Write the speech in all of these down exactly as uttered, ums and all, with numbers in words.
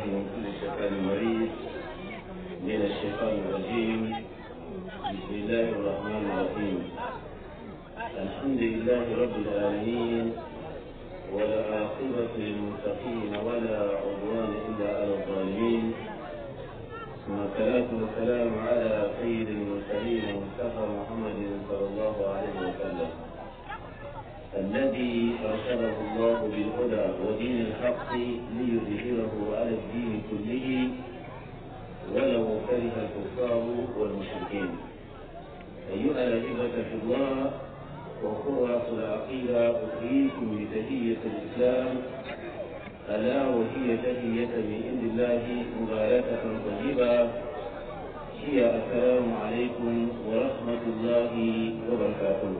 من كل شيطان مريض من الشيطان الرجيم. بسم الله الرحمن الرحيم. الحمد لله رب العالمين، ولا عاقبة للمتقين ولا عدوان إلا على الظالمين. ثم الصلاة والسلام على سيد المرسلين مصطفى محمد صلى الله عليه وسلم، الذي أرسله الله بالهدى ودين الحق ليظهره على الدين كله ولو كره الكفار والمشركين. أيها الأحبة في الله وقراء العقيدة، أحييكم بتحية الإسلام ألا وهي تحية من عند الله مباركة طيبة، هي السلام عليكم ورحمة الله وبركاته.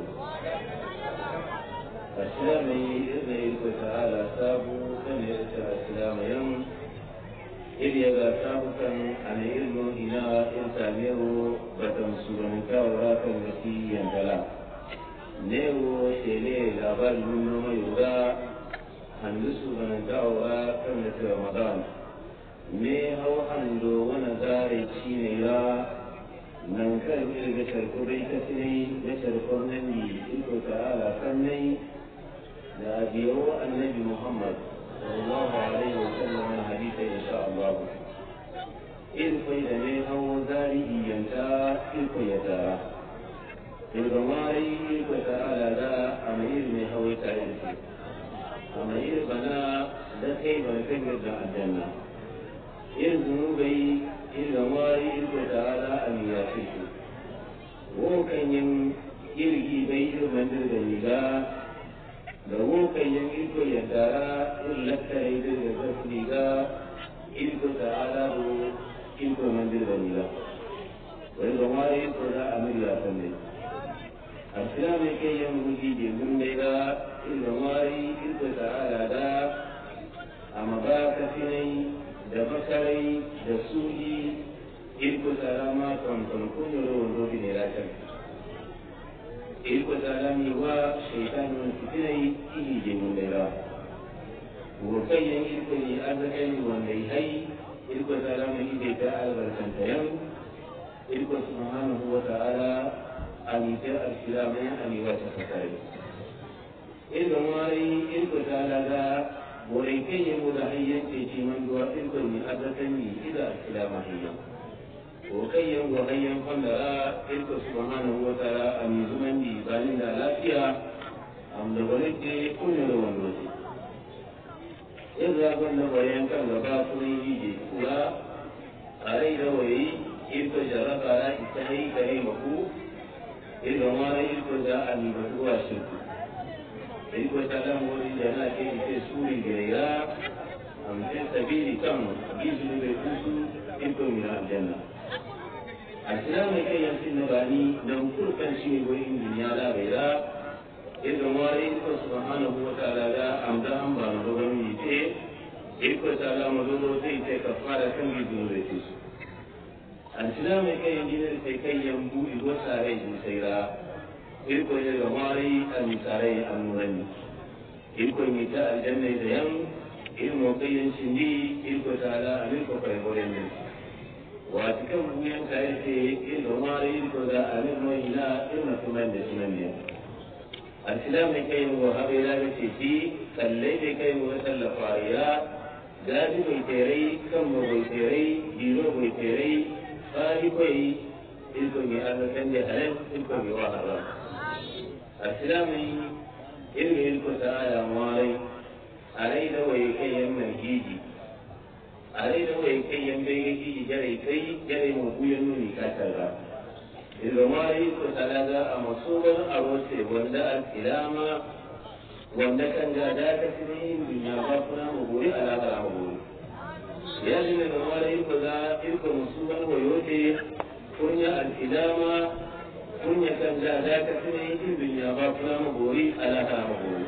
السلام عليكم تعالى سابو كم يأتى السلام يوم إذ يغا سابو كم أن إلمو إنا إلتاميرو بتمسورن كاوراك التي ينتلا نيو شيني لابال منو يوغا هندسو بنتاورا كم رمضان مي هو هندو ونزاري تشينيا ننكر بشر كريتني بشر كرنني إلكو تعالى كني لأبيو النبي محمد صلى الله عليه وسلم الحديث إن شاء الله. إلكو يدني هو زاري ينتا إلكو يتارا الغماري إلكو تعالى لا أمير من هو تعالى أمير بنا لكي بنفجر الجنة إن ذنوبي الغماري إلكو تعالى أمياتي وكان يلقي بيت من الدنيا لو كان يلقي يدارا إلا كيد الدنيا إلكو تعالى إلكو من الدنيا والغماري إلكو أمياتي السلام كي يمهدي جنبنا الغماري إلكو تعالى دا أما باك فيني دبكري دسوجي إلكو سلامة كنتم كنوا ونروبين لكم إلكو سلامي وشيطان فتني إيه جنبنا وكي إلكو أذكني ونيهي إلكو سلامي إذا تعالى برسنتين إلكو سبحانه وتعالى أميت السلام أمي وتفتري إذا ماري إلكو تعالى ولكي يمدحيا تيجي من دوا إلكو أذكني إذا السلام هي وكي يمدحيا قمرا إلكو سبحانه وتعالى أمي زمني بالنا لا فيها أم دولتي كل لون روسي إذا كنا بيان كان لباسوني يجي كلا علي روي إلكو جرب على إتهي كريمكو إذا ما إلكو جاء أمي بدوا شركو إلكو سلام ولي جنا كي تسوري جيا أم تسبيل كم بيزل بيكوسو إلكو من الجنة. السلام كي يمسن باني لو كل كان شيء وين دنيا لا غيرا إذا ما إلكو سبحانه وتعالى أم دام بانو يتي إلكو سلام ولو تي كفارة كم يدور بيكوسو. السلام كي ينجل كي ينبو الوساري بسيرا إلكو يغماري المساري المرني إلكو يميتا الجنة يديم إلمو كي ينشندي إلكو تعالى أميركو فيغورين واتكم بوين كايتي إلغماري إلكو دا أميرنو إلا إلما كمان دسمانيا. السلام كي ينبو هبلا بسيسي سليل كي ينبو سل فاريا جادي بيتيري كم بيتيري ديرو بيتيري فاري كوي إلكو يأذى كندي هلم إلكو يواهرا. السلام إلكو إلكو تعالى موالي علينا ويكي يمن جيجي علينا ويكي يمبيجي جيجي جري كي جري مبويا نوني كاترا إلكو موالي إلكو تعالى أمصوبا أروسي وندا السلام وندا كان جاداك سنين بنا غفنا مبوري على غلا مبوري يجب أن نقول إلكو ذا إلكو مصوبا ويوتي كنيا السلام كنيا كان ذاك سنين بنا غفنا مبوري على غلا مبوري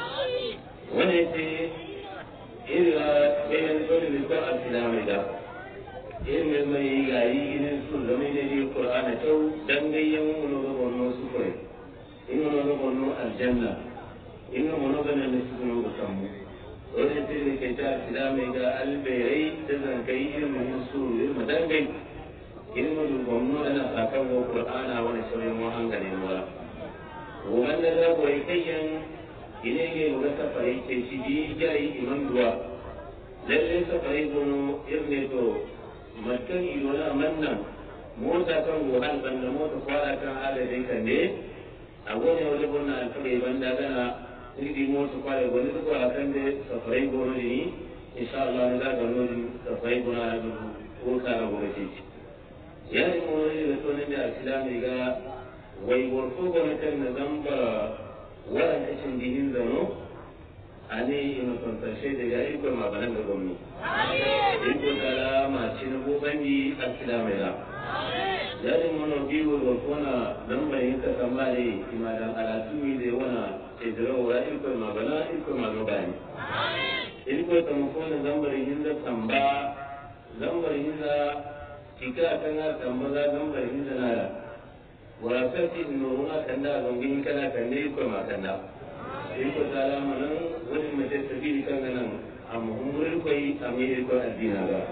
ونأتي إلى بين كل لقاء السلام ذا إلى ما يجاي إلى السلام من القرآن تو دنجي يوم نبغى سفر إنه نبغى الجنة إنه نبغى نسكن بكم ونأتي kai ta sida mai ga alberai da zankai ilmin su ilmin dangai ilmin gwamnu ana sakan wa qur'ana wani sauyin wahangane mura wannan da ko kayan ine ne ga safari ce shi bi jari iman duwa lalle safari gono irne to matan idola mannan mota kan gohan banda mota kwara kan ala dai kan ne a gone wani gona alfare banda gana ni mota kwara gone ko akan da safari gono ni insha Allah ne da gono safari gono da ko kara gono ce yani mo ne da to ne da islami ga wai warko gono kan da zamba waran kashin dinin zano ane ina tantashe da ya iko ma banan da gwamni iko tara ma cin gobanni islami ga jadi mono biwo ko kona dan bai ka tambale ima dan alatu mi de wana edro wala ilko magana ilko magani ilko tamu kona dan bai hinda tamba dan bai hinda tika kana tamba dan bai hinda nara wala fati nuruna kanda gongin kana kande ilko magana ilko tala manan wani mate tabi kan nan amma umuril koi amiri ko addina ga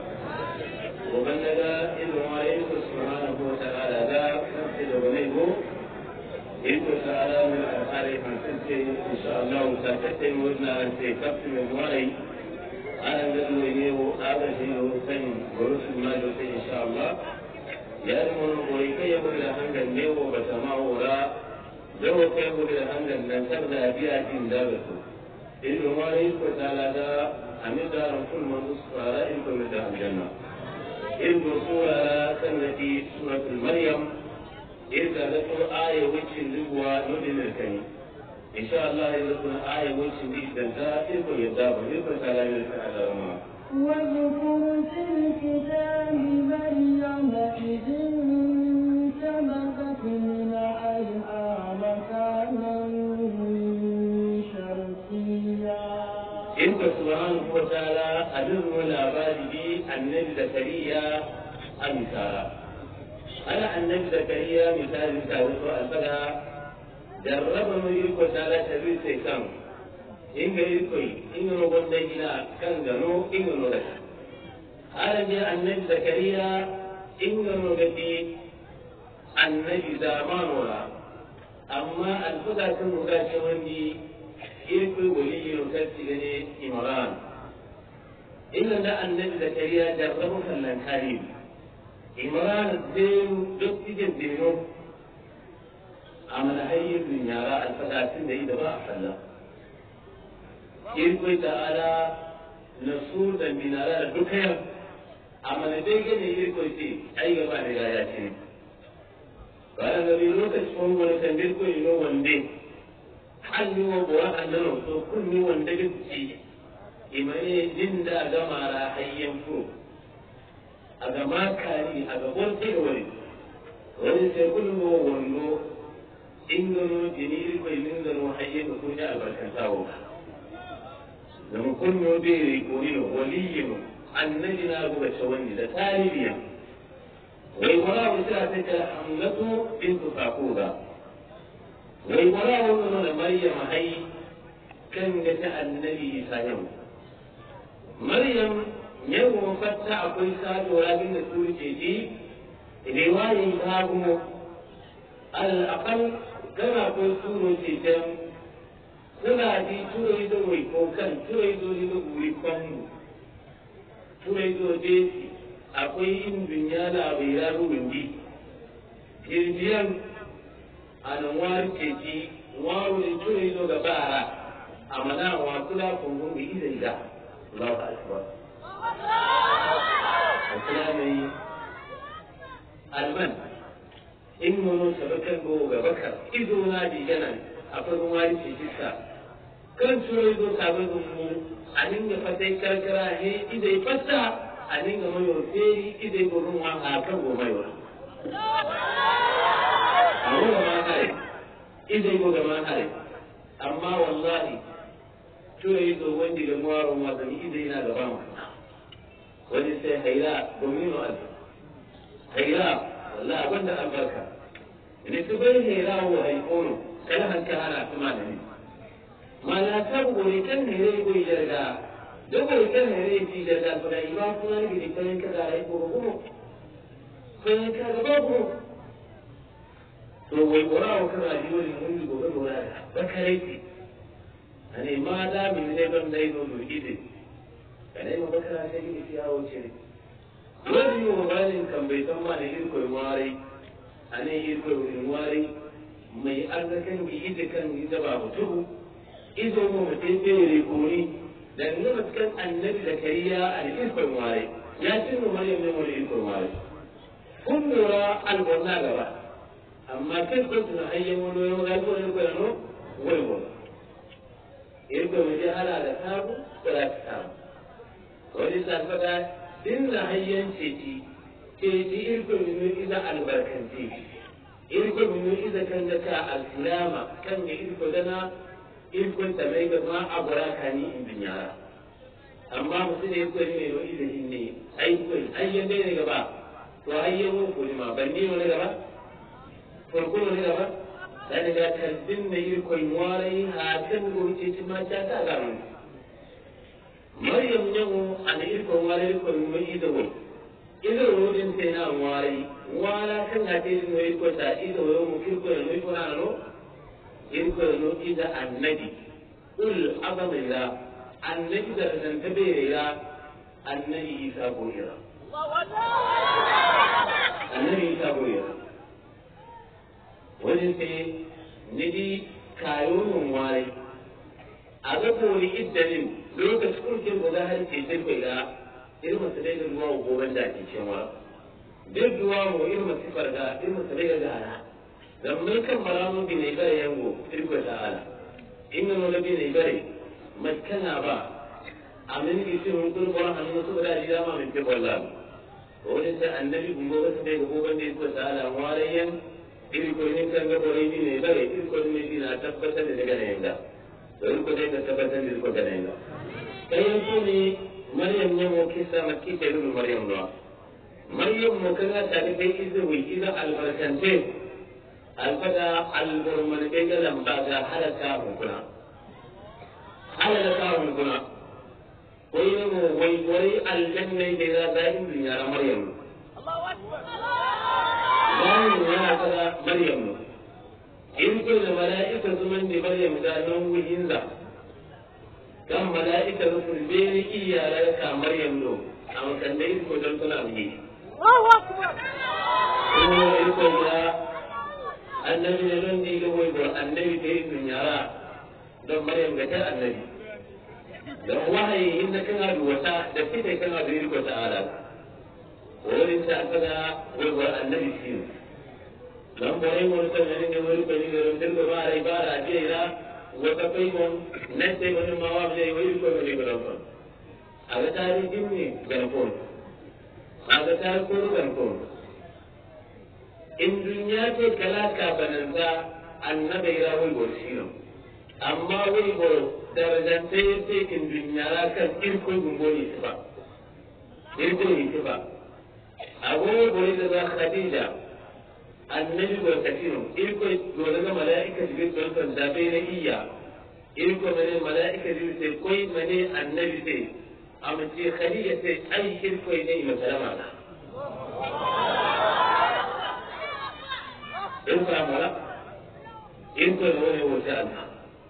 وبلغ إذ عليه سبحانه وتعالى ذا نفسد بنيه إذ تعالى من الأرحام فانسلسل إن شاء الله تكتن ودنا أن تكتن المرأي أنا نقول إليه هذا شيء سن ورسل ما جوتي إن شاء الله يأمر وريكي يقول لهنگ النيو بسماء وراء لو كيقول لهنگ لن تبدأ بيئة دابته إذ عليه تعالى ذا أمر دار كل من أصفى رأيكم من الجنة إذ سورة سنتي سورة المريم إذا ذكر آية وجه اللغوة ندن الكريم إن شاء الله إذا ذكر آية وجه الدنساء إذ يدابر إذ سلام الفعل واذكر في الكتاب مريم إذ انتبذت من أهلها مكانا شرقيا إن سبحانه وتعالى أدر الأباد النبي زكريا أمثالا أنا النبي زكريا مثال سابق الفقه جرب من يلقى تعالى شبيل سيكام إن يلقى إن نقول لنا كان جنو إن نقول هذا جاء النبي زكريا إن نقول النبي زمان ولا أما الفقه كان مكاشفني يلقى ولي يكتب إمران إلا أن النبي زكريا جربه فلن كريم إمران الدين دكتي الدينو عمل أي من يرى الفتاة إذا ما أحلى يقول تعالى نصور من على الدكية عمل ديكن يقول شيء أي ما رجاياتين وأنا نبي لوك اسمه ونسميه كل يوم وندي حل يوم بوا أننا كل يوم وندي شيء imane jin da gama ra hayyan furo a gama kari a gaban tsirwari wani sai kullum wando ingano jini rikwai lingano hayyan da kunya albarkantawo da mukunno bere korino waliyin annabi na buga shawani da tarihiya wai wala wata ta ta hamlatu bintu faquda wai wala wannan da maryam hay kan ga ta annabi isa yau Maryam yau fatta akwai sado rabin da su ke ji riwayin babu al-aqal kana akwai suro ce dan kuna ji turai da wai ko kan turai do ni da guri kwanu turai do je akwai in dunya da bai yaro windi kirdiyan anan war ce ji waru ne turai do ga bara amana wa kula kun bi idan da الله أكبر السلامي المن إنه سبكا بوغا بكر إذو نادي جنن أفضل مالي في جسا كان سويدو سابقا أنين فتاي كركرا هي إذا يفتح أنين ما يرفيري إذا يقولون ما أكبر وما يرى أولا ما هاي إذا يقول ما هاي أما والله turai zo wanda ga mawaron wasanni idan yana gaba mu wani sai haira domin wa alfa haira wallahi abinda albarka ne su bai haira wa haikono kala hanka ana kuma da ni mana ta gore kan ne rai goyi daga dopo il canale di da da i nostri di tenere da ai poco con che dopo to wai wara kana jiwo ne mun gobe gobe da kare ane ma da min ne ban dai no ide kane ma bakara sai ki yawo ce wani yo balin kan bai san ma ne irko mare ane irko mare mai arzakan bi ide kan ida ba mutu ido mu mutai tere kuri dan ne mutkan annabi zakariya al irko mare ya tinu maryam ne mu irko mare kun lura al-qur'ana gaba amma kai ko tuna hayyan wani yau ga ko ne ko no wai ko irko mu ji hala da tabu da tabu wani sarfada din na hayyan ceci ceci irko mu iza albarkanti irko mu iza kan da ka al-salama kan ne irko dana irko ta mai ga ma abura kani in dunyara amma mutum ne ko ne no iza hinne ai ko hayyan dai ne gaba to hayyan ko ne ma banni ne gaba farko ne gaba dan ga kalbin ne irko warai ha kan goce ci ma ta ta ga mun Maryam nyago ana irko warai ko mu ido wo ido rodin sai na warai wala kan ga dai no irko ta ido wo mu kirko no irko na no irko no ida annabi ul azamira annabi da dan tabira annabi isa goira annabi isa goira wani sai nidi kayonin warai a ga kori iddanin lokacin kurkin guda har ke jirgin ga irin masu daga ruwa wa goben da ke cewa duk ruwa wa irin masu farga irin masu daga gara da mulkan maramu bi ne bare yango irko ta'ala inna wala bi ne bare maskana ba amin ki sun kurbar hannu su da jira ma min ke wallahi wani sai annabi gumbo ba sai ga goben da irko ta'ala warayen irko ne kan ga bore bi ne bare irko ne bi na tabbatar da daga yanga irko dai da tabbatar da irko da yanga kayan su ne maryam ne mu kisa makki da rubu maryam no maryam mu kana ta da kai izu wi idan albarkante alfada alburman kai ga lamba ga halaka mu kuna halaka mu kuna wai ne mu wai wai aljanna da ga zahin dunya maryam Allahu akbar zahin yana kada maryam in kullu malaika zuman da maryam da nan wuyin za kan mala'ika rufin bene iyara ka maryam no a makandai ko don suna buge Allahu akbar ko iko ya annabi ne don di ga wai bar annabi da yin yara don maryam ga ta annabi don wahayi inda kana duwata da fita kana da iko ta'ala wurin ta kaga wai bar annabi shi don bare mu sanin ne wai ko ni ga don da ba rai ba ra jira wata faimon nan sai wani mawa zai wai ko ne galafon a ga tarihin ne galafon a ga tarihin galafon in duniya ce kalaka bananza annabi ya wai gorsino amma wai go darajante ce in duniya la kan irko gumboni ba irko ne ba abu goyi da khadija annabi go kafiro irko dole ga malaika jibril don kan zabe na iya irko mane malaika jibril sai koi mane annabi sai amci khadija sai ai irko ne ma salama na irko amala irko ne wata Allah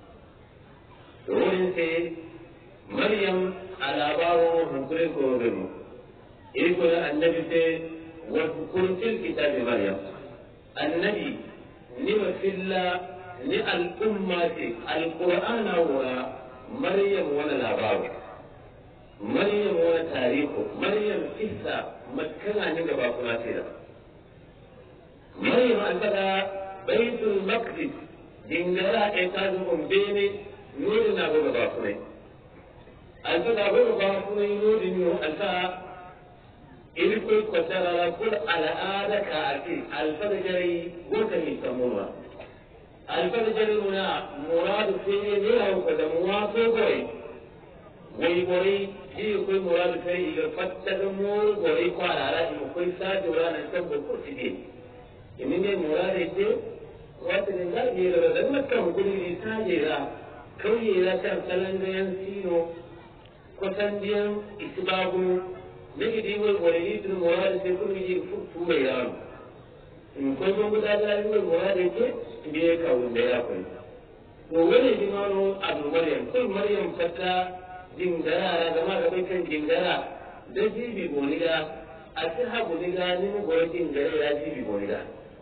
dole sai maryam ala bawo hukure ko gano irko annabi sai wa kuntil kitabi maryam النبي نما في الله ni al'umma ce alqur'ana wa maryam wala labaru maryam wala tarihu maryam kissa makkana ne gaba kuma ce da maryam alfada baitul maqdis dingara e ta zo bene nuri na gaba ba kuma alfada gaba ba kuma nuri no alfa ilkul kwatara kul al'ada ka ake alfada jari wata ne samuwa alfarjar nuna muradu sai ne ya ko da muwaso goi wai goi shi ko muradu sai ga fatta da mu goi kwarara mu kai sa jura nan tabbo ko tide imin ne muradu ce wata ne ga ne da dan makka mu kudi ne ta jira kauye ra kan salan ga yan sino kusan biyan isibabu na gidi wai wani idin mura da sai kun yi fufu mai yaro in kun zo guda da yi wai mura da ke biye kawo da ya kwai to wani jimano abu maryam kun maryam fata jingara da ma ga kan jingara da jibi goniga a ci hagu niga ni mu gore jingara ya jibi goniga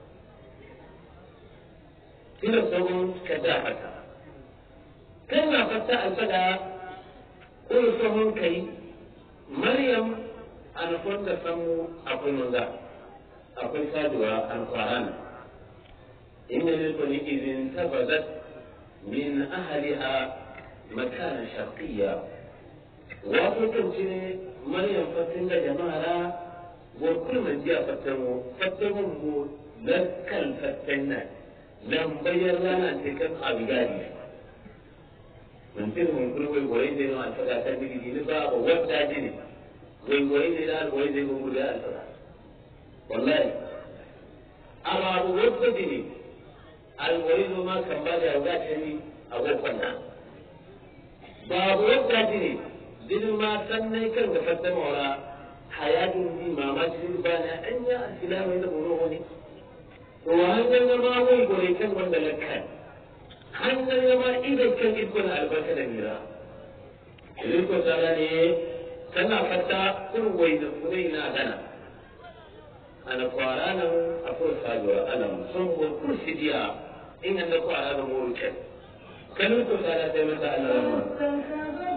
kila sabon kada haka kan na fata alfada ko sabon kai maryam an kwanta samu akwai maza akwai saduwa alqur'an inna lil idin tabadat min ahliha makana sharqiyya wa kuntum maryam fatin da jama'a wa kullu jiya fatamu fatamu mu lakal fatanna lam bayyana tikan abigadi mun tin mun kullu wai gore ne no alfaga ta bigi ni ba ba wadda jini wai gore ne da gore ne mun guda alfaga wallahi amma bu wadda jini al gore no ma kan ba da ga tani a gofan nan ba wadda jini din ma sannan kan da fatta mawara hayatun bi mamaci ba na anya al-islamu da bono wani to wannan ma wai gore kan wanda lakkan hannun zama idan kan ikon albarka da mira idan ko tsara ne tana fata kurwai da kunai na gana ana kwara nan a fursa da alam sun ko kursi diya in an da kwara da morukan kanin ko tsara sai mata Allah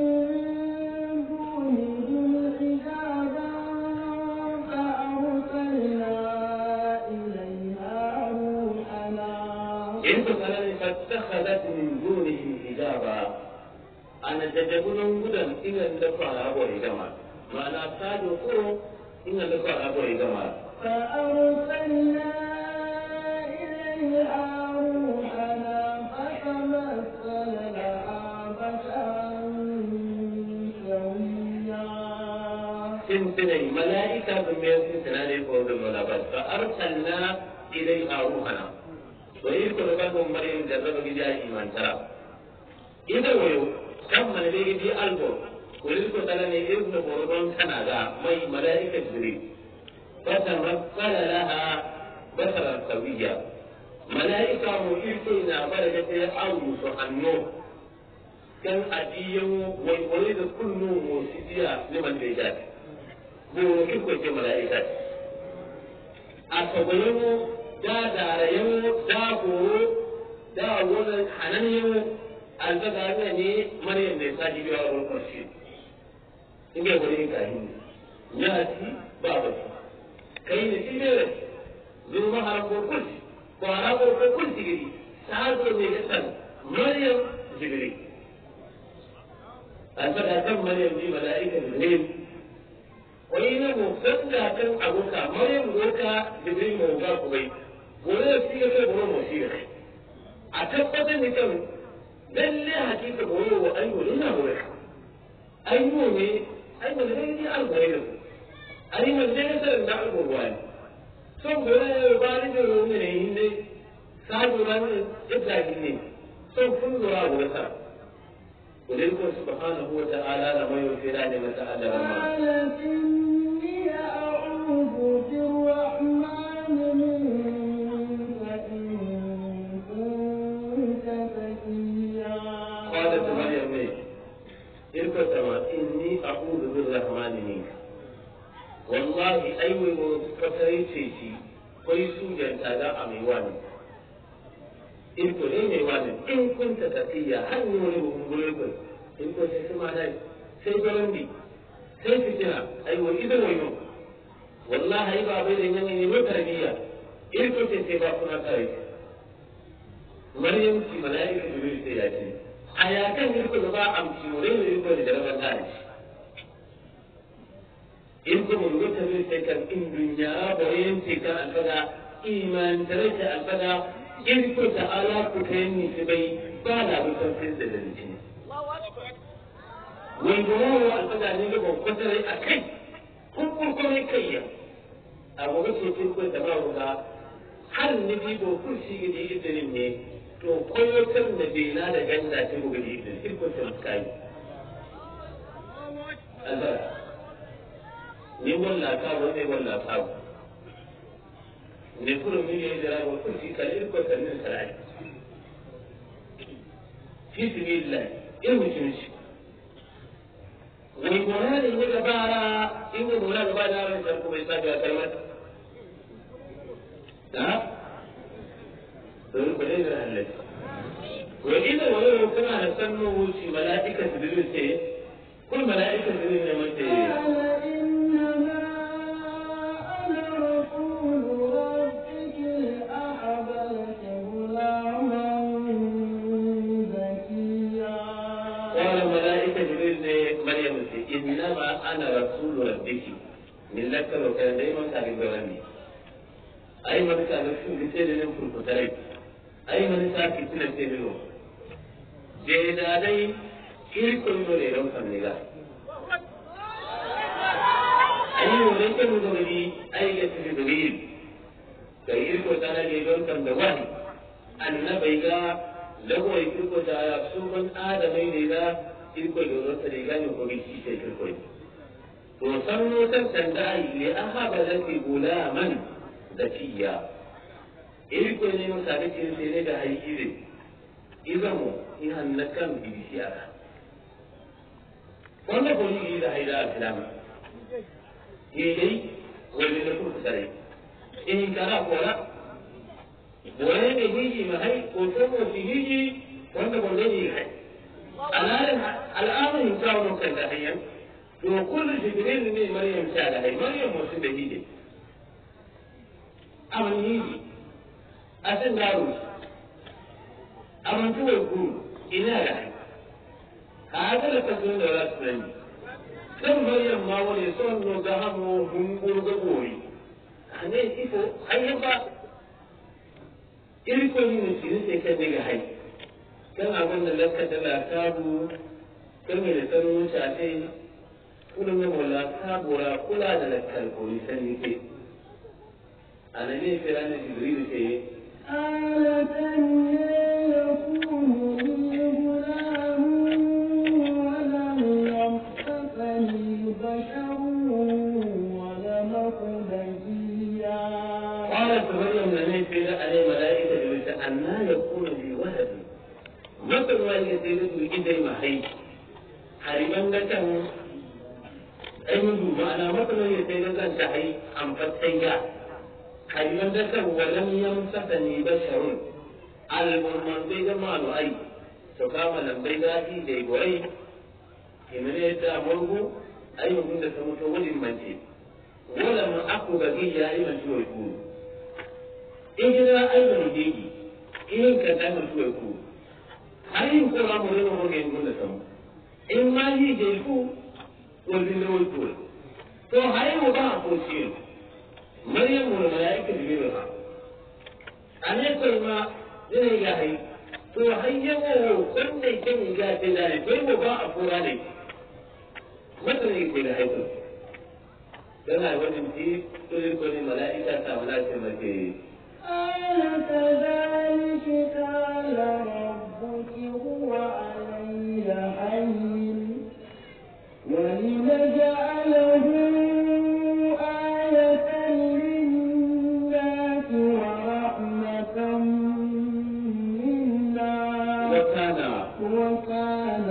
فاتخذت من دونه حجابا أنا جدبنا مدن إن الدفع أبو إجماع وأنا أصاد وقوم إن الدفع أبو إجماع فأرسلنا إليها روحنا فتمثل لها بشرا سويا سنتين ملائكة بمئة سنة لفوز الملابس فأرسلنا إليها روحنا ويذكر لكم مريم جرب جدا إيمان ترى إذا ويو كم من بيجي ألبو ويذكر لنا ابن قربان كندا مي ملائكة جبريل فتمثل لها بشرا سويا ملائكة مؤيسين بركة أوس النور كان أديو ويريد كل نوم وسيديا لمن بيجات بو كيف ملائكة أصبحوا da darayen da goro da wani hananin alfaga ne maryam da ta ji biya wurin ƙarshe in ga wani kahin ya ci ba ba kai ne shi ne zo ma har ko kulli ko har ko ko kulli gidi ta zo ne ga san maryam jibril alfaga kan maryam ji malaika jibril wai ne mu sanda kan abuka maryam goka jibril mu ga ku bai wani shi ya kai buru mu shi ya kai a tabbatar da kan lalle hakika buru wa ayo ne na buru ayo ne ayo ne ne alƙawari da ayo ne ne sai da alƙawari so gore ba ni da ruwa ne ne sai gura ne ibrahim ne so kun gura gura sa ولله سبحانه وتعالى لما يغفر لنا وتعالى لما قالت إني أعوذ بالرحمن منك إن كنت تقيا قالت مريم إركتما إني أعوذ بالرحمن منك والله أيوة كفريتي كويسو جنتا أميواني in ko ne mai wani in kun ta tafiya har ne wani bugun gure in ko sai kuma dai sai garandi sai fitina ai wani idan wani wallahi ba bai da yanni ne mai tarbiyya in ko sai ba kuna kai maryam ki malaika jibril sai ya ce aya kan ne ko ba amci wani ne ko da jarabar da in ko mun ga tabi sai kan in dunya bayan sai kan alfada iman tare da alfada in ko ta'ala ku kai ni sai bai ba na mutan sai da dalili wai gona wa alfada ne ga ko tare akai kun kun ko ne kai ya abu ga ce ko da ba ga har ni bi ko kursi ga da idin ne to koyo kan da bai na da ganda ta go ga idin ko sai kai ni walla ka wone walla ka ne kuro mi ne da rawo ko shi kalil ko sanin sarai fi sabilillah in mutum shi wani gona ne ne gabara in ga gona gaba da ran sarko bai saka kalmar da to ko dai da Allah ko idan wani kana da sannu shi mala'ika jibril ce كل ملائكة الذين يمتين قال إنما أنا رسول ربك لأحبك غلاما زكيا قال ملائكة جبريل مريم إنما أنا رسول ربك من لك وكان دائما تعبير بغني أي من كان في مثال ينفر كتريك أي من ساكت تنسيه جهدادين kirkon dole don kan niga ayi wani kan dole ayi ga tafi dole ga irko tana ne don kan da wani annabai ga lago irko ta ya suban adamai ne da irko dole ta ne ga ne ko bi shi sai irko to sanno san sanda li ahaba laki gulaman zakiya irko ne mun sabe ce ne da hayi izamu ihan nakan bibisiya wanda ko yi da haida al-islam yayi wani da ku tare in kana kora wani da yi mai ko to ko yi wanda ko ne yi al'adan al'adan in kawo kan da hayyan to kullu jibril ne maryam ta da hay maryam wasu da yi amani asan daru amantu ku ina da هذا لتكون رسمي كم مريم ما ولي صون وجهه هم برجوري أنا إيفو هيبا إيركو ينسي نسيك نجاهي كم أقول لك كذا كابو كم يلتنو شاتي كل ما ولا كابورا كل هذا لك الكوني سنيكي أنا ليه فلان جبريل شيء آلة يكون بشر ولم أكن بغيا قالت مريم لمن في عليه ملائكة جلسة أنى يكون لي ولد مثل ما يسيرت إذا ما هي حريما لك أيضا معنى مثل ما يسيرت أن تحي أم فتحيا حريما لك ولم يمسسني بشر المرمان بيد مالو أي سكاما لم بيداتي جيبوعي إمريت أمره أي من تسمى وجه منتي ولم أكو بقية أي من شو يكون إجراء أي من يجي إن كان من شو يكون أي من كل أمر له وجه من تسمى إن ما يجي يكون والبنو يكون تو هاي وضع فوسيل مريم والملائكة بيرها أنا كل ما ليه جاهي تو هاي هو كل شيء جاهي تداري تو وضع فوراني مثلا يقول هيدا كما وجد فيه تقول الملائكة تعملات المكي قال كذلك قال ربك هو علي حين ولنجعله آية للناس ورحمة منا وكان وكان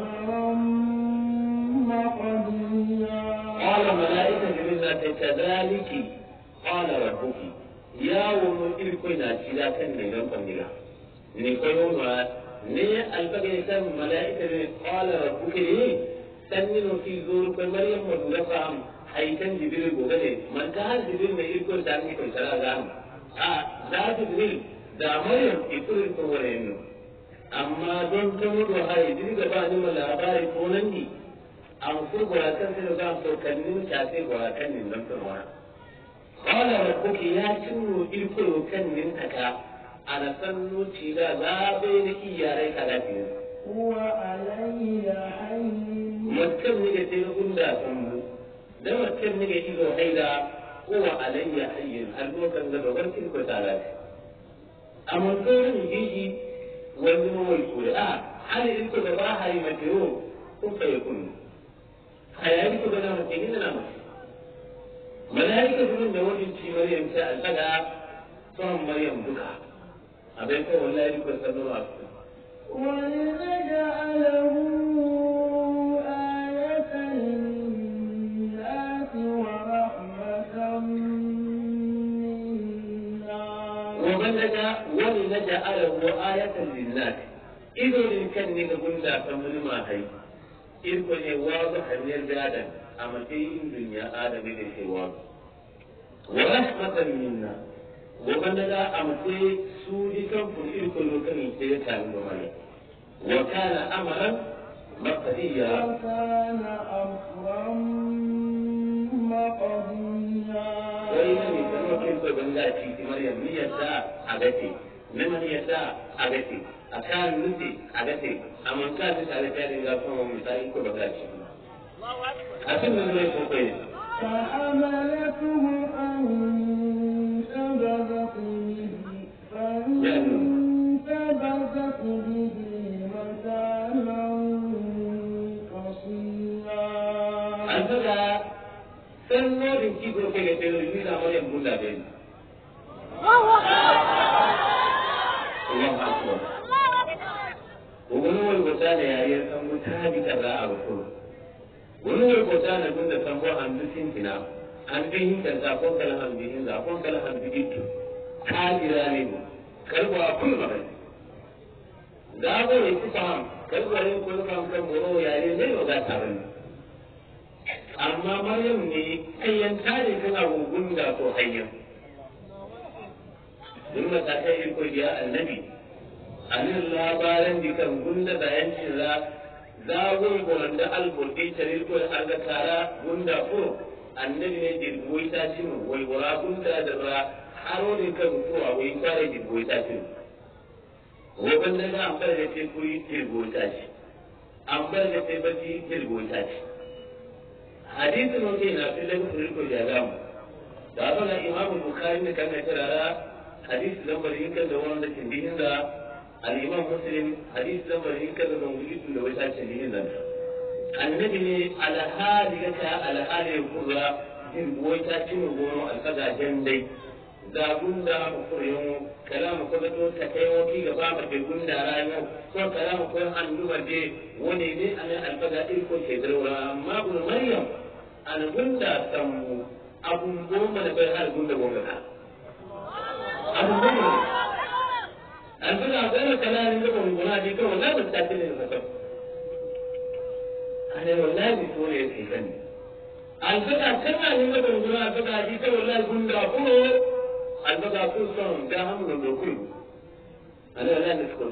قال ملائكة جبريل كذلك قال ربك يا ومن إلكونا تلا كن نيران قنيرا نيكويون ني البقية كم ملائكة قال ربك لي سنن في زور مريم ودورا فام حيثن جبريل بوغلي من كان جبريل ما إلكو ساني كل سلا غام آه ذا جبريل ذا مريم يقول لكم ولينو أما دون تمر هاي جبريل باني ملا باري فونني أو فرق ولا تنسل وقام توكلني شاسي ولا كنن لم تروها قال ربك يا سنو إلكو كنن أكا أنا سنو تيلا لا بين إياري كالاتين هو علي حين مكم نجا تيلا قندا سنو ده مكم نجا إلو حيدا هو علي حين هلو كان لبغن إلكو تالات أما نقول يجي وزنو الكول آه حال إلكو تباها يمتلون كن فيكون حياتي كنا متجهين لنا malaika sun da wajen ci maryam ta alƙada son maryam duka abin ko wallahi ko sallallahu alaihi wasallam ولنجعله آية للناس ورحمة منا ولنجعله آية للناس إذا كان نقول لا فمن ما هي إذ كن واضح أن يرجع أما شيء الدنيا آدم ليس واضح ورحمة منا وبنجا أما شيء سوري كم فإذ كل كم يتكلم بمريم وكان أمرا مقضيا وكان أمرا مقضيا وإذا كان كيف بنجا شيء مريم ميتا أبتي من يتا أبتي أكان نسي أبتي أما كان على كان يقوم مثالي كل بلاش أكيد من غير فوقين فحملته فانتبذت به فانتبذت به مكانا قصيا أنتظر سنور كيبر كي تلوي لا مريم بولا بين الله أكبر ومنو البستان يا ريال كم بتابي تبع أبوه ومنو البستان كنت تسموه عن بسين فينا عن بين كذا كلا عن بين ذا كلا عن بيت كاجراني كلوا كل مرة ذا هو يتفهم كلوا يوم كل كم كم مرو يا ريال ليه وقت تابن أما مريم ني أيام تاري كنا وجودا كوهيا ثم تأتي كل يا النبي أن الله بارن دكان جندا بينش ذا زاوي بولندا البردي تريل كل هذا كارا جندا فو النبي نجد بويتاشين ويورا جندا درا حارو دكان فو ويكاري دي بويتاشين وبندنا أمبر جت كوي تير بويتاش أمبر جت بتي تير بويتاش حديث ممكن أفيد كل كل جام دابا الإمام البخاري كان يترى حديث لما يمكن دوام لكن ذا الإمام مسلم حديث لما يمكن دوام لكن لو يسأل ذا النبي على هذه على هذه القرى إن بويتاتين وبونو الفجع جندي ذا بندا مفريم كلام كذا تكيو كي جبام بندا رايو كل كلام كل عنده بدي ونيني أنا الفجع إلكو شدروا ما بقول مريم أنا بندا سمو أبو بوم أنا بهار بندا بومنا أبو بوم الفجع غير كلام لكم منادي كم لا تستعجل الفجع أنا والله بسوري الحين الفجع كم لكم منادي الفجع جيت والله بندا بوم الفجع كل صوم جاهم من الكل أنا لا نسكت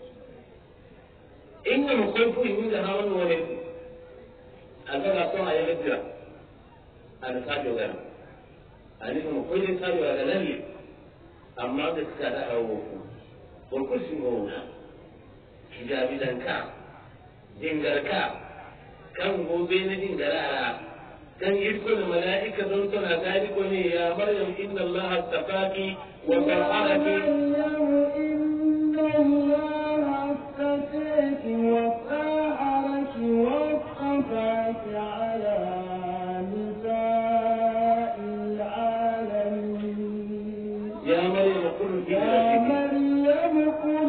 إنما كل شيء من هذا هو ولد الفجع صوم أيام الجرا أنا ساجو غير أنا هم كل ساجو غير أما تسكت أو وكل شيء هو hijabi danka dingarka kan gobe na dingara kan yirko da mala'ika don tana gadi ko ne ya maryam inna allaha astafaki wa tahharaki inna allaha astafaki wa tahharaki wa astafaki ala nisa'il alamin ya maryam qul ya maryam qul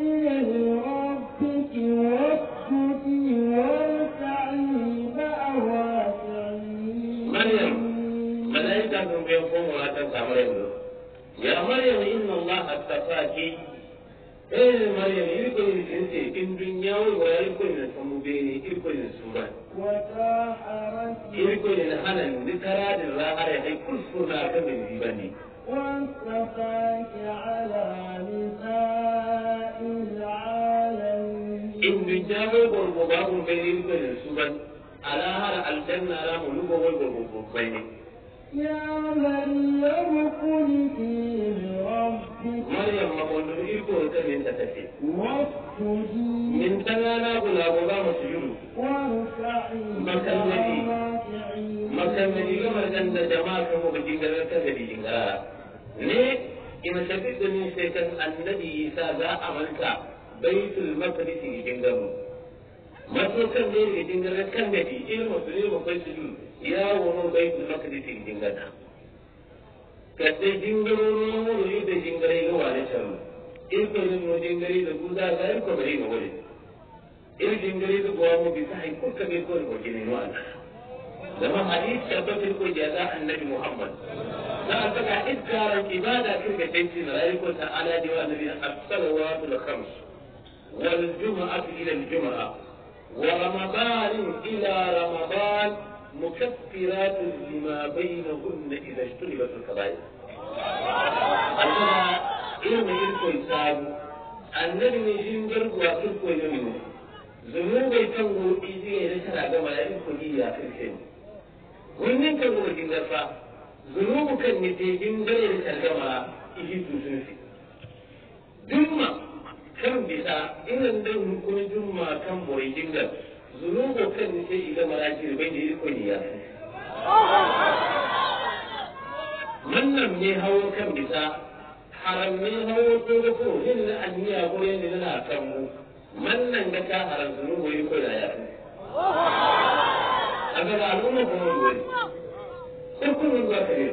يا مريم إن الله اصطفاك إيه مريم يكون أنت إن دنيا ويكون سموبيني يكون سورة وتحرك يكون الحنن لتراد الراحة يكون سورة كمن جبني واصطفاك على نساء العالمين إن دنيا ويكون بيني يكون سورة على هذا الجنة لا ملوك ويكون بيني يا مريم قلتي لربك مريم ما قلت يكون من تتفي واسجدي من تنانا بلا بلا مسجد واركعي مكانتي راكعين مكانتي كما كان جماعة مبدي كذا كذا بيجا ليه إن شفتني سكن النبي ساذا عملك بيت المقدس يجنبه ما تكن ليه يجنبه كان بدي إيه مسلم وقيسلو يا ونو بيت المقدس يجنبه kate jingaro no ide jingare ga wale charu irko no jingare da guda ga irko bari no wale ir jingare da gwa mu bi sai ko ka be ko ko kine no Allah zama hadith tabbatar ko jaza annabi Muhammad la taka idkara ibada kirga tanti na rayuwar ta'ala da wa annabi as-salawatul khams wal jumu'atu ila al-jumu'ah wa ramadan ila ramadan مكفرات لما بينهن إذا اجتنبت الكبائر. الله إلما يلقوا يساب النبي يجنجر ويلقوا يمنه ذنوب يتنقل إيجي يرسل على ما يلقوا إياه في الحين وإنن تنقل جنجر فا ذنوب كان يتجنجر يرسل على ما يجي تسنسي ثم كم بسا إن ندن كن ثم كم بوي جنجر zunubu kan sai iga marajir bai da iko ya wannan ne hawo kan bisa haram ne hawo ko ko yin aniya ko yin na kan mu wannan ga ka haram zunubu iko da ya aga da al'umma ko wani sai kun ga kare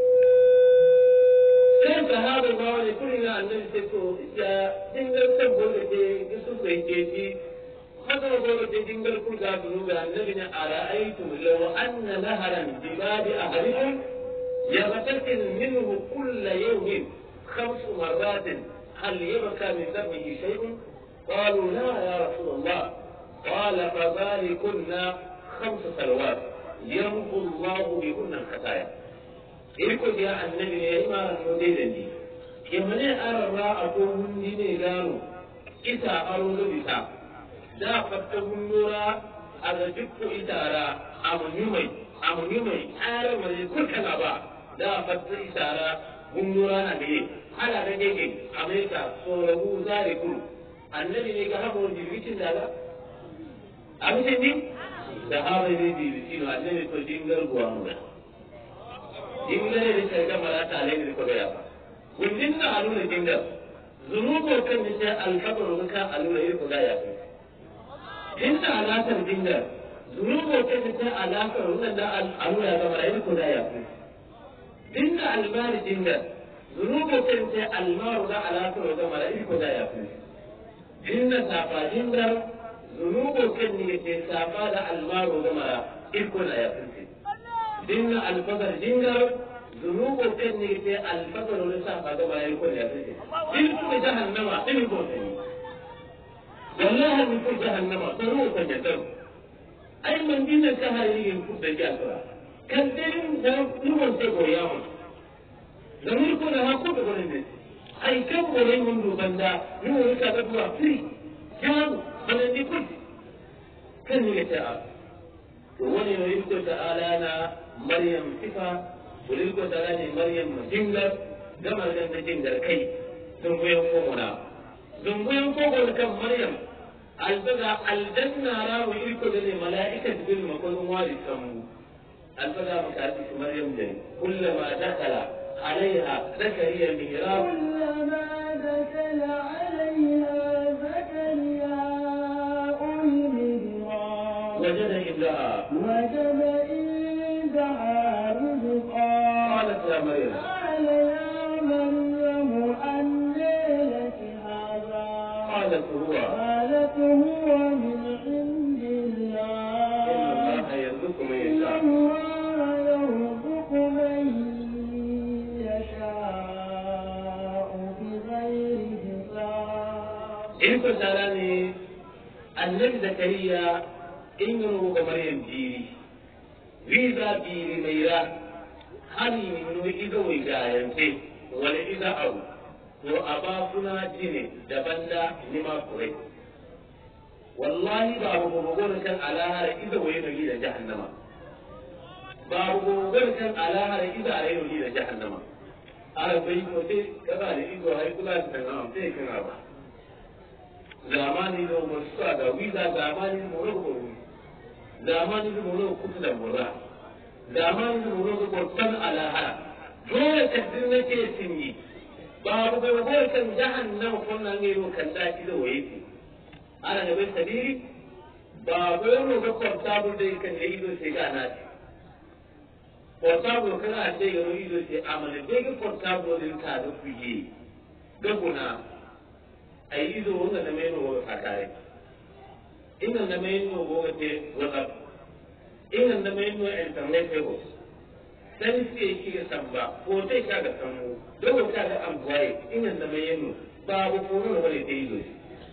sai sahaba ba wani kullina annabi sai to ya dinga saboda ke su sai ke ji هذا هو الجنجل كل ذنوب النبي أرأيتم لو أن نهرا بباب أهلكم يغتسل منه كل يوم خمس مرات هل يبقى من ذنبه شيء؟ قالوا لا يا رسول الله قال فذلكن خمس صلوات يمحو الله بكن الخطايا. يقول يا النبي يا إمام المدينة كمن أرى أقول من دينه إذا أرون بسا da fatta gunnura a da dukku itara amunyumai amunyumai ara mai kurkana ba da fatta itara gunnura na biye ala da gege amerika so rabu zare ku annabi ne ga habo jirgin da ga abin ne da hawa ne jirgin annabi to dingar guwa mu da dingar ne sai ga marata alai ko da ya gundin da alu ne dingar zunubo kan ne sai alkabaru ka alu ne ko da ya inda alaƙar dinga zunubo ta ta alaƙar wannan da al'amura ga marayi ko da ya fi dinga albari dinga zunubo ta ta almaru da alaƙar ga marayi ko da ya fi dinga safa dinga zunubo ta ne ta safa da almaru ga marayi ko da ya fi dinga alfadar dinga zunubo ta ne ta alfadar da safa ga marayi ko da ya fi din ku jahannama din ko ta والله من في جهنم ضروره جدا اي من دين سهل يكون دجاجه كذلك نمر تقول يا من لما يكون هاكو تقول الناس اي كم ولا من بندا نور كتبوا فري كان من يقول كان يتعب ولي يقول تعالى انا مريم صفه وليقول تعالى مريم جنجر كما كان جنجر كي ثم يقومنا زنبوين فوق كم مريم البدا الجنة راو يلكو دني ملائكة بالمكون والد سمو البدا مكاتب مريم جن كلما دخل عليها زكريا المهراب كلما دخل عليها زكريا المهراب وجد عندها وجد عندها رزقا قالت يا مريم قال يا مريم أنى لك هذا قالت هو قالت هو من عند الله إن الله يرزق من يشاء إن الله يرزق من يشاء بغير حساب إن كنت أراني النبي زكريا إنه مريم جيري ريزا بيري ميرا هل من إذا وجاينتي ولا إذا أو to a ba suna jini daban da nima kurai wallahi ba bu gogon kan alahar iza waye no da jahannama ba bu gogon kan alahar iza ayi no da jahannama ara bai ko sai kaza da ido har kula da nan sai kana ba zamani no musa da wiza zamani mo ro zamani mo ro kuta da mura zamani mo ro ko tan alahar dole kadin nake sinyi babu bai wai kan jahannama kunnan ne ro kan da ido waye ana da bai sabiri babu yaro ga kwanta bu dai kan da ido sai ga nati portable kana ce ga ido ce amana bege portable din ka da kuyi da kuna ai ido wanda na mai no akare inda na mai no go te whatsapp inda na mai no internet ko sai ke shi ga samba ko sai ka ga samu dogo ka ga amfani inda na mai no babu ko no wale te ido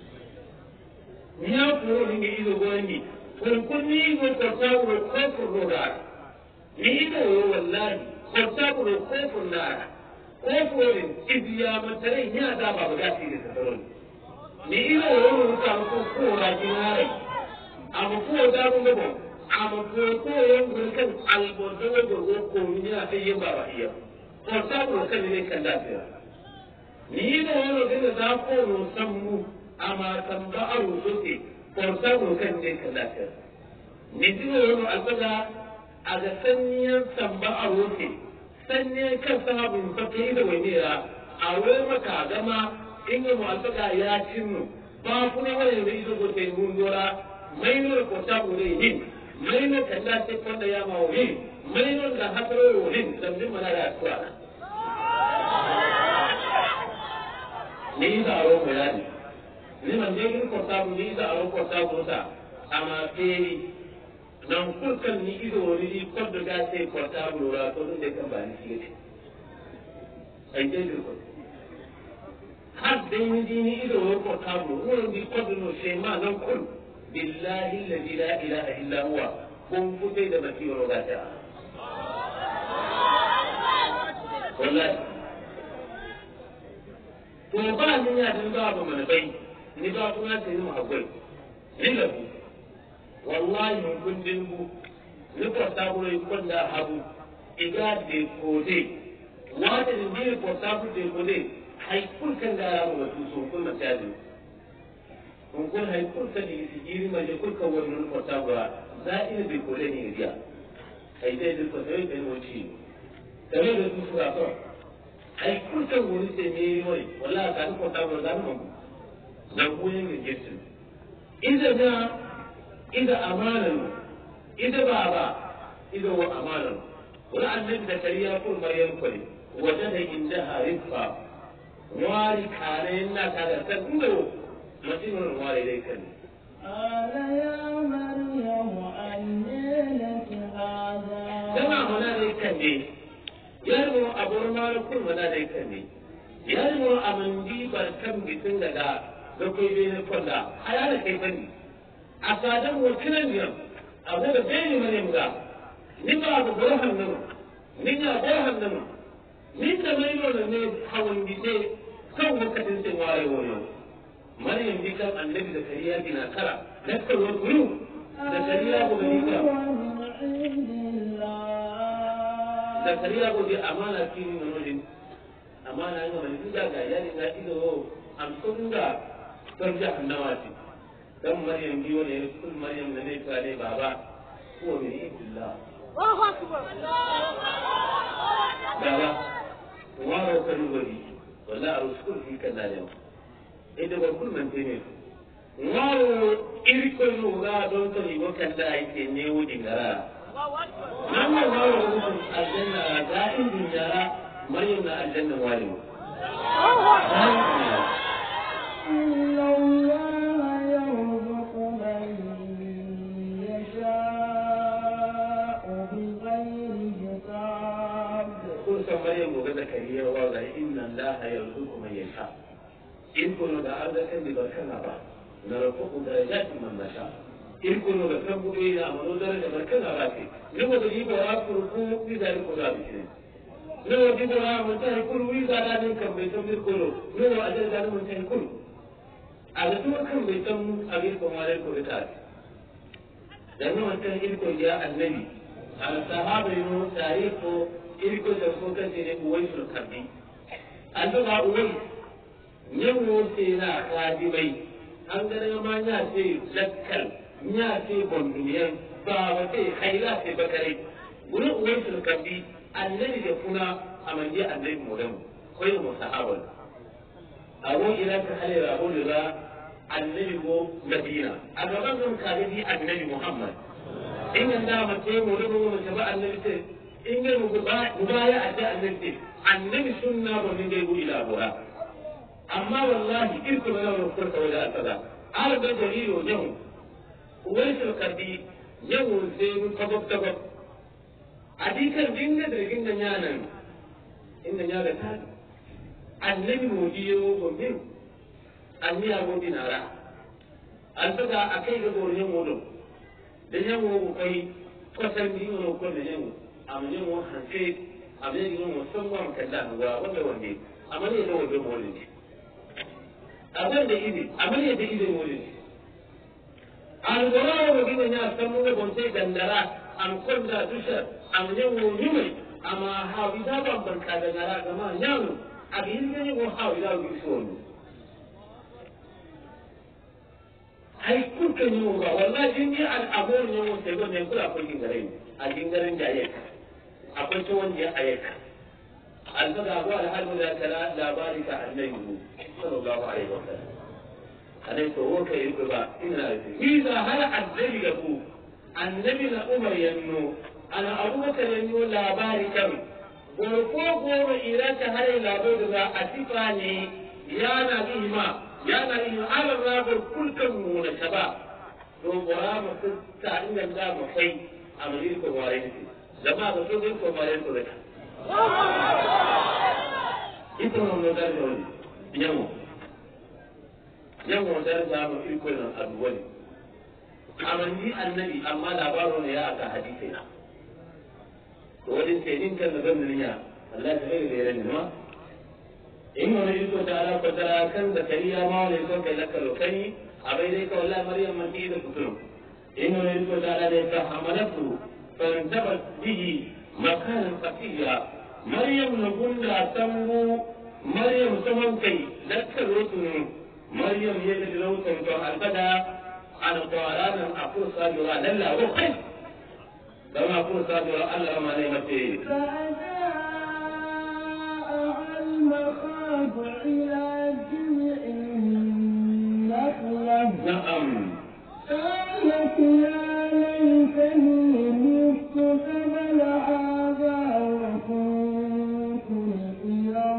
ni ya ko ni ido go ni kun kun ni go portable ko ko da ni ina yi wallahi kwarta da kofin nara kofin ibiya matare ya da ba ga shi da tsaron ni ina yi wani mutane ko ko da jinare amma ko da mun gaba amma ko ko yan gurkan albodo da go ko ni ya sai ba ba iya kwarta da kan ne kan da tsaya ni ina yi wani da da ko no sammu amma kan ba a rubuce kwarta da kan ne kan da tsaya ni ina yi wani alfada a ga sanyin samba a wuce sanyin kan sahabin fakai da wani ra a wurin maka gama in yi mu'alfaka ya cinnu ba ku ne wani da iso gote mun dora mai nuna kota gure yin mai nuna kanda ce kwanda ya ma wuri mai nuna da hasaro wurin zamjin mana da asuwa ni yi da aro mai rani ni man je gin kota mu ni da aro kota gusa amma feri nan kurkan ni ido wani ni kwadda ga sai kwarta bura ko dun da kan ba ni shi ai dai ko har dai ni ni ido wani kwarta bura wurin di kwadda no sai ma nan kun billahi alladhi la ilaha illa huwa kun fute da baki wani gata wallahi to ba ni ya dan ba ba mana bai ni ba kuma sai mu haƙuri ni da ku wallahi mun kun dingu ni ko taburo ko da habu iga de kode wata din ne ko tabu de kode hay kun kan da mu wato so kun na taji mun kun hay kun ta di jiri ma je kun ka wannan ko tabura za ina de kode ne dia hay dai de ko sai da wuci da ne da su ga to hay kun ta wuri sai ne wai wallahi ka ko tabura da mu da ku yin gesu idan da إذا أمانا إذا بابا إذا هو أمانا ولأن نبدأ كريا كل مريم كلي وجد عندها رفقا واري كارينا كذا تقول مسيح الواري ليك قال يا مريم أنى لك هذا كما هنا ليك لي يرمو أبو رمال كل هنا ليك لي يرمو أمندي بركم بسنجدا لكي بين كلا حيانا كيفني أصادم وكلن يوم أقول بيني من يمغا نبا بروح النمو نيا بروح النمو نيا ما يقول لنا حول بيتي كم وقت سواري ويو مريم ديك النبي زكريا بنا كرا نذكر وقلو زكريا بنيكا زكريا بودي أمانة كيني منوجين أمانة يوم من يجا يعني ذا إذا أم سوندا ترجع النواتي dan Maryam biyo ne kul Maryam da ne fare baba ko min illah Allahu akbar baba waro kan wadi wallahi arsul fi kaza yau idan ba kul man tene waro iri ko no ga don to ni wakan da yake ne wudi gara Allahu akbar nan waro aljanna da indin jara Maryam na aljanna wali Allahu akbar Maryam gobe Zakariya wa ga inna Allaha yarzuqu man yasha in kuno da arzikin da barkana ba na rafu darajatin man nasha in kuno da kan buɗe ina mano daraja barkana ba ce ne wanda yi ba ya furku bi da ko da bi ne ne wanda yi ba mun ta kulu wi da da din kan bai san bir kulo ne wa ajal da mun ta kulu a da to kan bai san abin ko mare ko da ta dan mun ta yi ko ya annabi al sahaba yu tariqo irko da ko kan ne uwai sul karbi an to ga uwai ne mu sai na kadi bai an ga ma nya sai zakkal nya sai bonduyan ba wa sai khaira sai bakare gurin uwai sul karbi annabi da kuna amanje annabi mu dan koyi mu sahaba abu ila ka hale rabu da annabi go madina a gaban kan kadi annabi muhammad in da mace mu rubu mu ba annabi sai inge mu baya adda annabi annabi sunna bo ne ngai ila bora amma wallahi irko na ro ko wala asada ala da dalilo nyaw wai shi kadi nyaw zenu tabak tabak adikan dinga da dinga nyanan inda nyaga ta annabi modiyo go min anni abo dinara alfaga akai ga gorin modo da nyawo ko kai kwasan dinga ko da nyawo amma nyawo hanse abin yi musamman kalla wa wanda wanda amma ne da wanda molidi abin da idi amma ne da idi molidi an gora wa gidan ya san mun ga bonte gandara an kunda dusha an ne wo yumi amma hawi da ban barka da gara gama nyawo abin ne ko hawi da wi so no ai kuka ne wa wallahi din ji al abur ne wo sai ne kula ko gingare a gingaren da yake akwai ta wanda ya ayyaka alfaga abu alhalu da kala labari ka annabi sallallahu alaihi wasallam anai to woka yi ba ina yi iza hal annabi da ku annabi na umar yanno ana abubakar yanno labari kan goro ko goro ira ta hare labari da atifa ne yana bihima yana yin ala rabar kulkan mu na shaba to gora mu ta inda da mu kai amiri ko ware ne jama'a da sojin komarin su daga ita wannan da da wani yamu yamu da da mu iko nan abuwani amanni annabi amma labaro ne ya aka hadisi na to wajen ce din kan da ganin ya Allah ta bai da ran ma in wani iko ta ala fadara kan da kariya ma ne ko kai lakal kai abai dai ka wallahi maryam man da kutum in wani iko ta ala da ta hamalatu فانتبت به مكانا خفيا مريم نقول لا تنمو مريم سمنكي لك الرسل مريم يجد لو تنكو البدا على طوالانا أقول صادرا للا وخير لما أقول صادرا ألا ما نيمتي فأجاء المخاض إلى جمع النخلة نعم قالت يا ليتني مت قبل هذا وكنت نسيا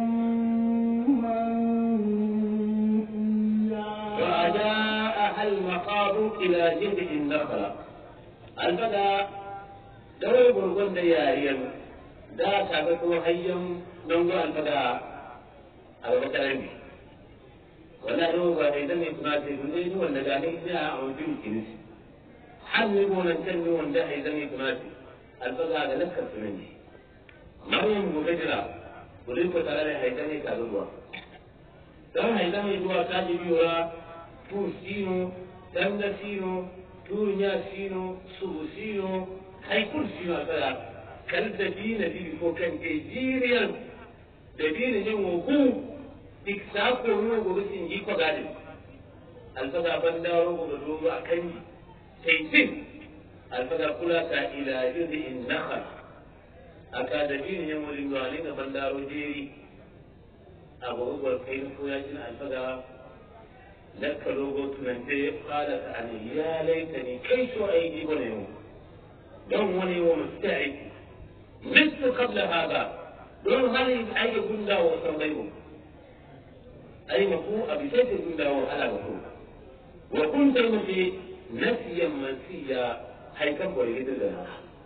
منسيا فأجاءها المخاض إلى جذع النخلة البدا دور برغن دياريا دا سابقوا هيم ننظر البدا البدا ولا هو إذا ما يتناسب الليل ولا قاعدين فيها عودين كنيس حلبون الجن وندع إذا ما يتناسب الفقه هذا نذكر في مني مريم مبجرة وليك تعالى هيدني كذبوا ترى هيدني جوا كاجي بيورا توسينو تندسينو تورنيا سينو سوسينو هاي كل سينو هذا كالدين دي بفوكان كيجيريا دين يومو iksa ko no gobe sin ji ko gadin alfaga bandaro go do akan sai tin alfaga kula ka ila yudi in nakhal aka da din yan wuri wani ga bandaro jeri abu go kai ko ya jin alfaga lakka logo tunante qala ta an ya laitani kai so ai ji bane mu don wani wa musta'id مثل قبل هذا دون هذه أي جندة وصليهم أي مفهوم أبي سيد الجندة وعلى مفهوم وكنت في نسيا منسيا هيكم وليد لها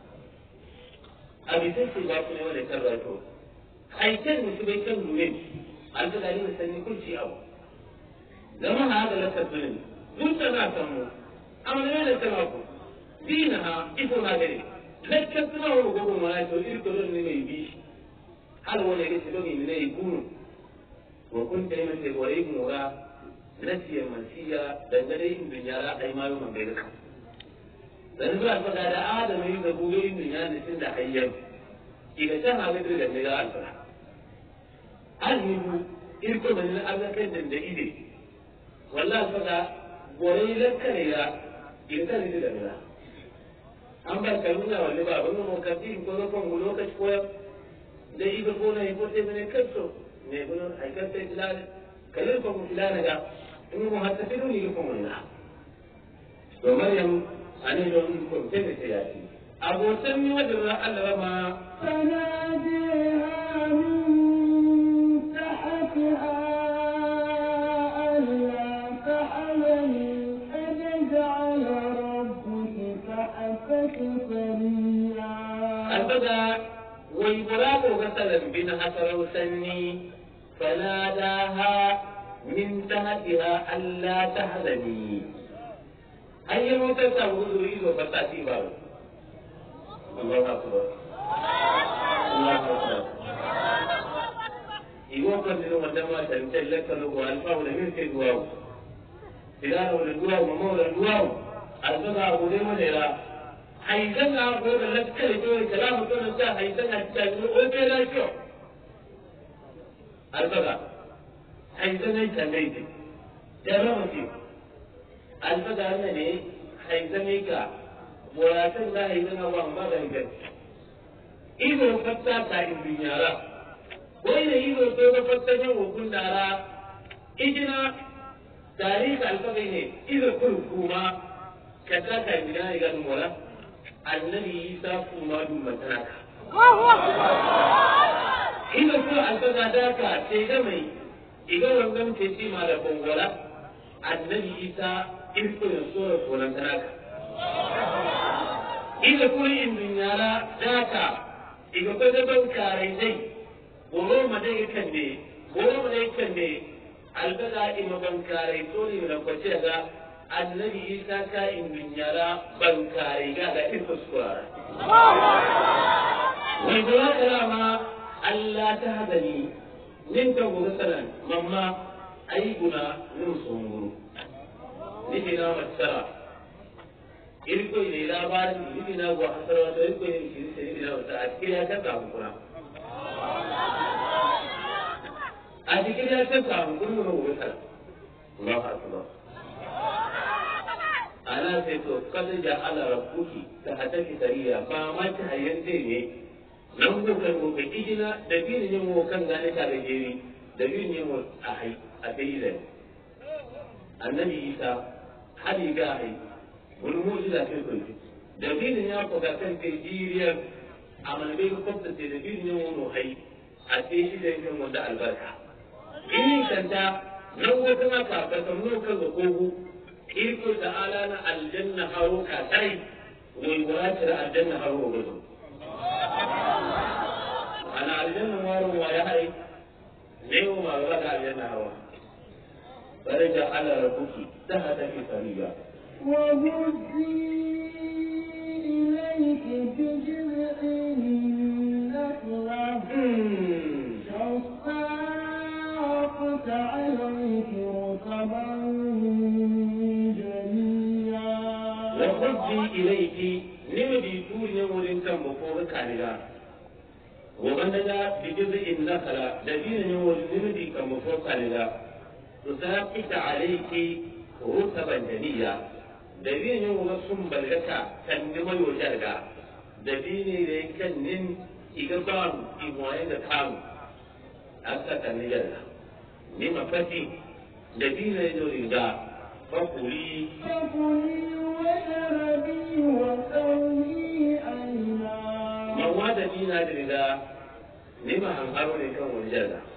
أبي سيد الجندة ولا كررته هيكم مسبي كم نوين أنت داري مستني كل شيء أو لما هذا لا تبين قلت ما سمو أما لا تناقض دينها إثم هذا لكتنا وقوم ما يسوي يقولون إنه يبيش هل هو اللي يسوي إنه يكون وكنت من تقولين نورا نسي منسيا دندرين الدنيا لا أي ما يوم بينك لأنه أصلا هذا آدم يقول الدنيا نسند حيا إذا كان هذا يدري الدنيا أصلا هل هو يركض من الأرض كان دندرين والله أصلا بوريلك كريا إذا كان يدري الدنيا an ba ka nuna wa liba wani mokafin ko rufin mu lokaci koyar da iga gona ya kote mene kanso ne gudun aikar sai filani kalin ko mu filani ga in mu hatta filu ni ko mun na to maryam ani don ko te ne ya ci abotan ni wajen Allah ma فناديها من تحتها ألا تحزني قد جعل ربك تحتك سريا البدا ويبراك مثلا بن حسر سني فناداها من تحتها ألا تحزني أي متى وذري وفتاتي بارو الله أكبر الله أكبر إيوه كنت لو مدام تنتهي لك لو ألفا ولا مين في دواو تلا ولا دواو مما ولا دواو البدا أبو ديما ليلا حيزن أقول لك كلمة كلام كل شيء حيزن أتكلم وبلا شو البدا حيزن يتنبيه جرامتي البدا أنني حيزن يكا ولكن لا حيزن الله ما ذلك إذا فتى تاين بنيارا وإذا إذا توقف فتى جو كل دارا إجنا تاريخ البدا إذا كل كوما كذا تاين بنيارا يقال مولا النبي عيسى كما دون متناك إذا كل البدا ذاك تيجمي إذا رمضان تسي ما لكم ولا النبي عيسى إذكر الصورة ولا متناك إذا كل إن دنيا ذاك إذا كل بنكاري ولو ما ده كندي ولو ما ده كندي البدا إما بنكاري توني من القصيدة النبي عيسى كائن من يرى بنكاري قال إفسكرا ويقول كلامه ألا تهدني ننتظر مثلا مما أيقنا نمسهم نبينا مكسرا إلكو إلى بارد نبينا وحسرا وإلكو إلى نبينا وتأكيرها تتعبكنا أتكيرها تتعبكنا ونوبسا الله أكبر ana sai to kada ja ala rabbuki ta hataki sariya ba ma ta hayyan dai ne nan ko kan ko kijina da bin ne mo kan gane ta da jeri da bin ne mo a hai a dai da annabi isa hadi ga hai wani mu'jiza ce ko da bin ya ko ga kan ta jiriya amal bai ko ta da bin ne mo hai a dai shi da yin wanda albarka in kanta nan ko kana ka ka mun kan ko ko إيكو تعالى الجنة هارو كاتاي ويواتر الجنة هارو بدو أنا الجنة هارو وياهي ليه ما بدا الجنة هارو فرجع على ربك تهتك سريا وهزي إليك بجذع النخلة تساقط عليك رطبا وخذي إليك نمدي تور يمولين كم بفور كالغا ومن دجا بجزء النخلة دبين يمول نمدي كم بفور كالغا تساقط عليك رطبا جنيا دبين يمول سنبل غتا كان نمو يوشارغا دبين يكن نن إغبان إموين كام أكتا كان نجرغا نما فتي دبين يدورغا فقولي فكلي واشربي وقولي عينا مواد دينا درغا لما أنهاروا لكم والجزا